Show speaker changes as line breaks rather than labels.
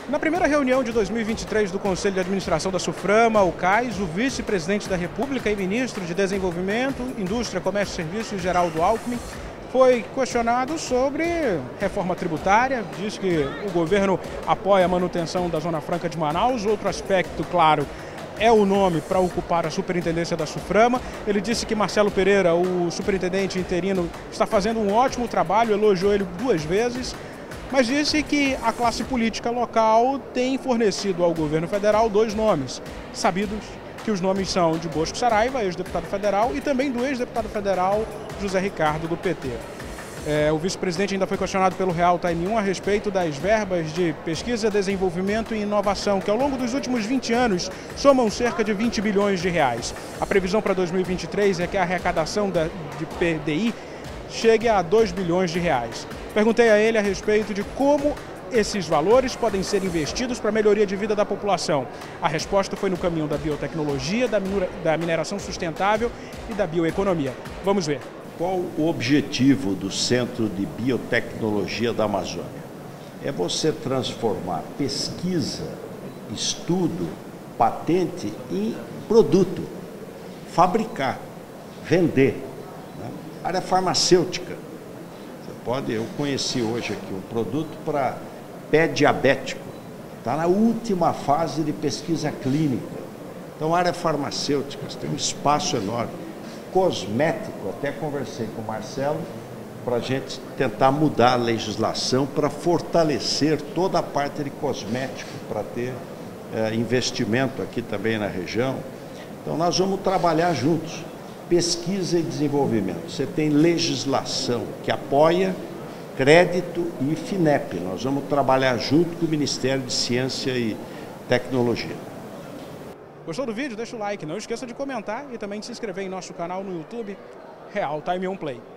Na primeira reunião de 2023 do Conselho de Administração da SUFRAMA, o CAIS, o vice-presidente da República e ministro de Desenvolvimento, Indústria, Comércio e Serviços, Geraldo Alckmin, foi questionado sobre reforma tributária. Diz que o governo apoia a manutenção da Zona Franca de Manaus. Outro aspecto, claro, é o nome para ocupar a superintendência da SUFRAMA. Ele disse que Marcelo Pereira, o superintendente interino, está fazendo um ótimo trabalho, elogiou ele 2 vezes, mas disse que a classe política local tem fornecido ao governo federal 2 nomes, sabidos que os nomes são de Bosco Saraiva, ex-deputado federal, e também do ex-deputado federal José Ricardo, do PT. O vice-presidente ainda foi questionado pelo Real Time 1 a respeito das verbas de pesquisa, desenvolvimento e inovação, que ao longo dos últimos 20 anos somam cerca de 20 bilhões de reais. A previsão para 2023 é que a arrecadação de PDI chegue a 2 bilhões de reais. Perguntei a ele a respeito de como esses valores podem ser investidos para a melhoria de vida da população. A resposta foi no caminho da biotecnologia, da mineração sustentável e da bioeconomia. Vamos ver.
Qual o objetivo do Centro de Biotecnologia da Amazônia? É você transformar pesquisa, estudo, patente em produto, fabricar, vender. Área farmacêutica. Eu conheci hoje aqui um produto para pé diabético. Está na última fase de pesquisa clínica. Então, área farmacêutica, tem um espaço enorme. Cosmético, até conversei com o Marcelo para a gente tentar mudar a legislação para fortalecer toda a parte de cosmético, para ter investimento aqui também na região. Então, nós vamos trabalhar juntos. Pesquisa e desenvolvimento. Você tem legislação que apoia, crédito e FINEP. Nós vamos trabalhar junto com o Ministério de Ciência e Tecnologia.
Gostou do vídeo? Deixa o like. Não esqueça de comentar e também de se inscrever em nosso canal no YouTube, Real Time 1 Play.